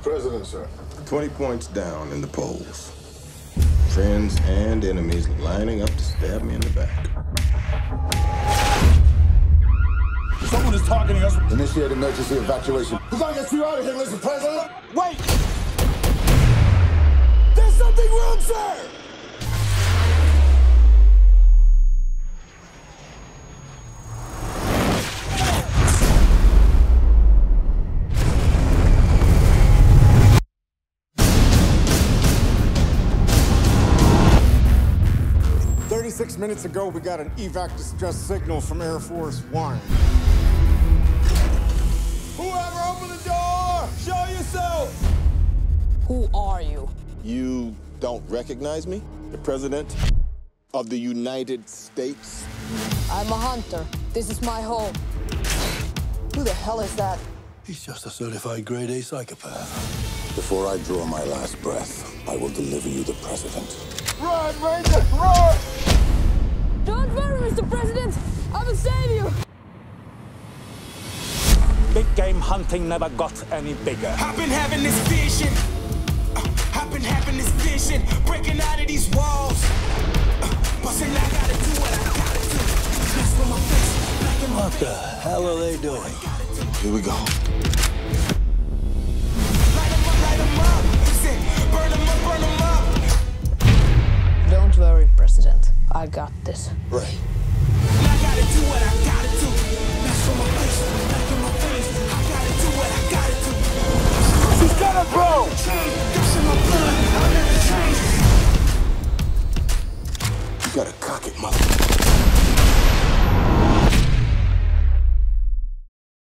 President, sir. 20 points down in the polls. Friends and enemies lining up to stab me in the back. Someone is targeting us. Initiate emergency evacuation. We're gonna get you out of here, Mr. President. Wait! There's something wrong, sir! "36 minutes ago, we got an evac distress signal from Air Force One. Whoever opened the door, show yourself! Who are you? You don't recognize me? The President of the United States? I'm a hunter. This is my home. Who the hell is that? He's just a certified grade A psychopath. Before I draw my last breath, I will deliver you the President. Run, Ranger, run! Don't worry, Mr. President. I will save you. Big game hunting never got any bigger. I've been having this vision. I've been having this vision. Breaking out of these walls. Busting, I gotta do what I gotta do. That's for my face. Black and What the hell are they doing? Here we go. Light 'em up. He said, burn 'em up, burn 'em up. Don't worry, President. I got this. Right. I gotta do what I gotta